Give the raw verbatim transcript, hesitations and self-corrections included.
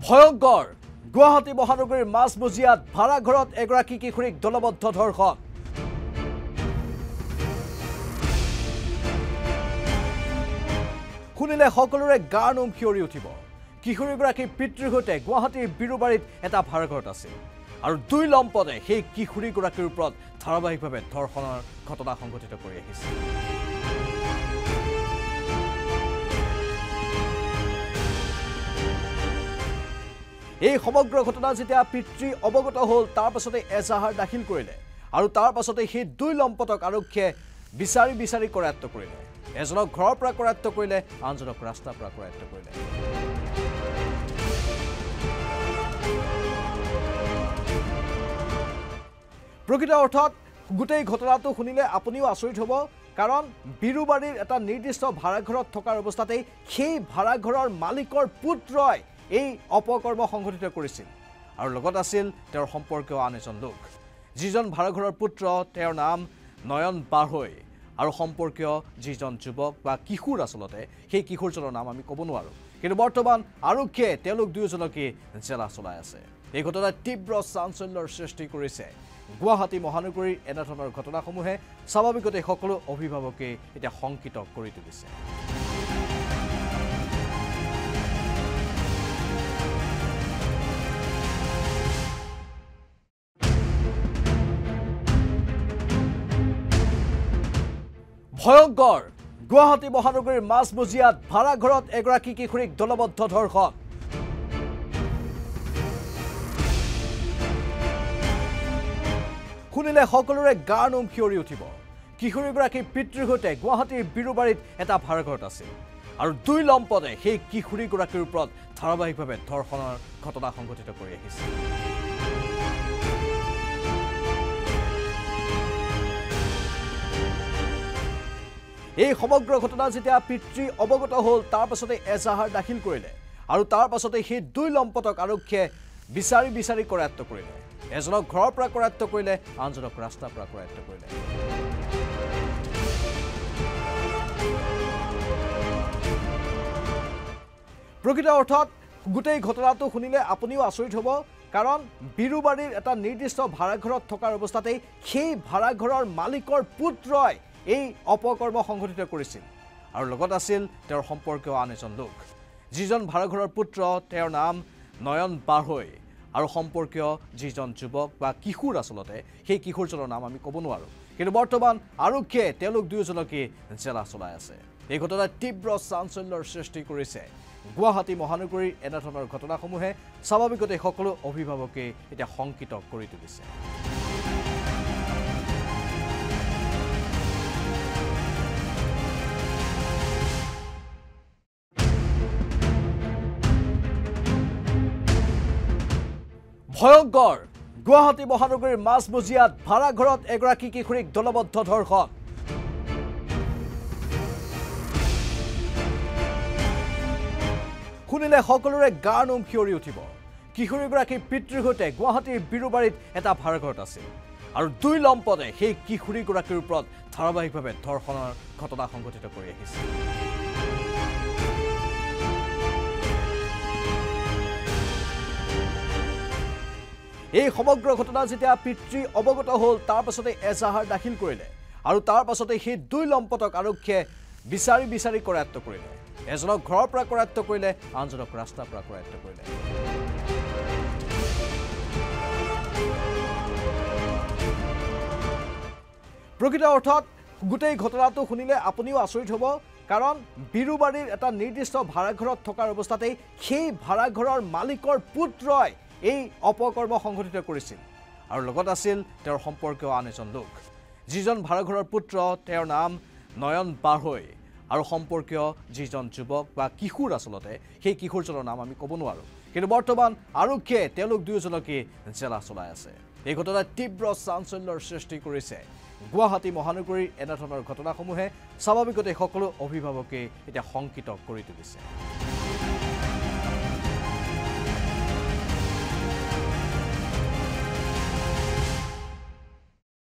ভয়ংকৰ গুৱাহাটী মহানগৰীৰ মাজমজিয়াত ভাড়াঘৰত এগৰাকী কিশোৰীক দলবদ্ধ ধৰ্ষণ শুনিলে সকলোৰে গাৰ নোম শিয়ৰি উঠিব কিশোৰীগৰাকীৰ পিতৃৰ সৈতে গুৱাহাটীৰ বিৰুবাৰীত এটা ভাড়াঘৰত আছিল আৰু দুই লম্পতে সেই কিশোৰীগৰাকীৰ ওপৰত ধাৰাবাহিকভাৱে ধৰ্ষণৰ ঘটনা সংঘটিত কৰি আহিছে এই সমগ্ৰ ঘটনা যেতিয়া পিতৃ অৱগত হ'ল তাৰ পাছতে এজাহাৰ দাখিল কৰিলে আৰু তাৰ পাছতে সেই দুই লম্পটক আৰক্ষীয়ে বিচাৰি বিচাৰি কৰায়ত্ব কৰিলে এজনক ঘৰৰ পৰা কৰায়ত্ব কৰিলে আনজনক ৰাস্তাৰ পৰা কৰায়ত্ব কৰিলে প্ৰকৃত অৰ্থত গোটেই ঘটনাটো শুনিলে আপুনিও আচৰিত হ'ব কাৰণ বিৰুবাৰীৰ এটা নিৰ্দিষ্ট ভাড়াঘৰত থকাৰ অৱস্থাতেই সেই ভাড়াঘৰৰ মালিকৰ পুত্ৰই এই অপকৰ্ম সংঘটিত কৰিছিল আৰু লগত আছিল তেওঁৰ সম্পৰ্কীয় আন এজন লোক যিজন ভাড়াঘৰৰ পুত্ৰ তেওঁৰ নাম নয়ন বাঢ়ৈ আৰু সম্পৰ্কীয় যিজন যুৱক বা কিশোৰ আচলতে সেই কিশোৰজনৰ নাম আমি ক'ব নোৱাৰো কিন্তু বৰ্তমান আৰক্ষীয়ে তেওঁলোক দুয়োজনকে জেলা চলাই আছে এই ঘটনাই তীব্ৰ চাঞ্চল্যৰ সৃষ্টি কৰিছে গুৱাহাটী মহানগৰীৰ এনে ধৰণৰ ঘটনাসমূহে স্বাভাৱিকতে সকলো অভিভাৱকে এতিয়া শংকিত কৰি তুলিছে ভয়ংকৰ গুৱাহাটী মহানগৰীৰ মাজমজিয়াত ভাড়াঘৰত এগৰাকী কিশোৰীক দলবদ্ধ ধৰ্ষণ শুনিলে সকলোৰে গাৰ নোম শিয়ৰি উঠিব কিশোৰীগৰাকীৰ পিতৃৰ সৈতে গুৱাহাটীৰ বিৰুবাৰীত এটা ভাড়াঘৰত আছিল আৰু দুই লম্পতে সেই কিশোৰীগৰাকীৰ ওপৰত ধাৰাবাহিকভাৱে ধৰ্ষণৰ ঘটনা সংঘটিত কৰি আহিছে এই সমগ্ৰ ঘটনা যেতিয়া পিতৃ অৱগত হ'ল তাৰ পাছতে এজাহাৰ দাখিল কৰিলে আৰু তাৰ পাছতে সেই দুই লম্পটক আৰক্ষীয়ে বিচাৰি বিচাৰি কৰায়ত্ব কৰিলে এজনক ঘৰৰ পৰা কৰায়ত্ব কৰিলে আনজনক ৰাস্তাৰ পৰা কৰায়ত্ব কৰিলে প্ৰকৃত অৰ্থত গোটেই ঘটনাটো শুনিলে আপুনিও আচৰিত হ'ব কাৰণ বিৰুবাৰীৰ এটা নিৰ্দিষ্ট ভাড়াঘৰত থকাৰ অৱস্থাতেই সেই ভাড়াঘৰৰ মালিকৰ পুত্ৰই এই অপকৰ্ম সংঘটিত কৰিছিল আৰু লগত আছিল তেওঁৰ সম্পৰ্কীয় আন এজন লোক যিজন ভাড়াঘৰৰ পুত্ৰ তেওঁৰ নাম নয়ন বাঢ়ৈ আৰু সম্পৰ্কীয় যিজন যুৱক বা কিশোৰ আচলতে সেই কিশোৰজনৰ নাম আমি ক'ব নোৱাৰো কিন্তু বৰ্তমান আৰক্ষীয়ে তেওঁলোক দুয়োজনকে জেলা চলাই আছে এই ঘটনাই তীব্ৰ চাঞ্চল্যৰ সৃষ্টি কৰিছে গুৱাহাটী মহানগৰীৰ এনে ধৰণৰ ঘটনাসমূহে স্বাভাৱিকতে সকলো অভিভাৱকে এতিয়া শংকিত কৰি তুলিছে ভয়ংকৰ গুৱাহাটী মহানগৰীৰ মাজমজিয়াত ভাড়াঘৰত এগৰাকী কিশোৰীক দলবদ্ধ ধৰ্ষণ শুনিলে সকলোৰে গাৰ নোম শিয়ৰি উঠিব কিশোৰীগৰাকীৰ পিতৃৰ সৈতে গুৱাহাটীৰ বিৰুবাৰীত এটা ভাড়াঘৰত আছিল আৰু দুই লম্পতে সেই কিশোৰীগৰাকীৰ ওপৰত ধাৰাবাহিকভাৱে ধৰ্ষণৰ ঘটনা সংঘটিত কৰি আহিছে এই সমগ্ৰ ঘটনা যেতিয়া পিতৃ অৱগত হ'ল তাৰ পাছতে এজাহাৰ দাখিল কৰিলে আৰু তাৰ পাছতে সেই দুই লম্পটক আৰক্ষীয়ে বিচাৰি বিচাৰি কৰায়ত্ব কৰিলে এজনক ঘৰৰ পৰা কৰায়ত্ব কৰিলে আনজনক ৰাস্তাৰ পৰা কৰায়ত্ব কৰিলে প্ৰকৃত অৰ্থত গোটেই ঘটনাটো শুনিলে আপুনিও আচৰিত হ'ব কাৰণ বিৰুবাৰীৰ এটা নিৰ্দিষ্ট ভাড়াঘৰত থকাৰ অৱস্থাতেই সেই ভাড়াঘৰৰ মালিকৰ পুত্ৰই এই অপকৰ্ম সংঘটিত কৰিছিল আৰু লগত আছিল তেওঁৰ সম্পৰ্কীয় আন এজন লোক যিজন ভাড়াঘৰৰ পুত্ৰ তেওঁৰ নাম নয়ন বাঢ়ৈ আৰু সম্পৰ্কীয় যিজন যুৱক বা কিশোৰ আচলতে সেই কিশোৰজনৰ নাম আমি ক'ব নোৱাৰো কিন্তু বৰ্তমান আৰক্ষীয়ে তেওঁলোক দুয়োজনকে জেলা চলাই আছে এই ঘটনাই তীব্ৰ চাঞ্চল্যৰ সৃষ্টি কৰিছে গুৱাহাটী মহানগৰীৰ এনে ধৰণৰ ঘটনাসমূহে স্বাভাৱিকতে সকলো অভিভাৱকে এতিয়া শংকিত কৰি তুলিছে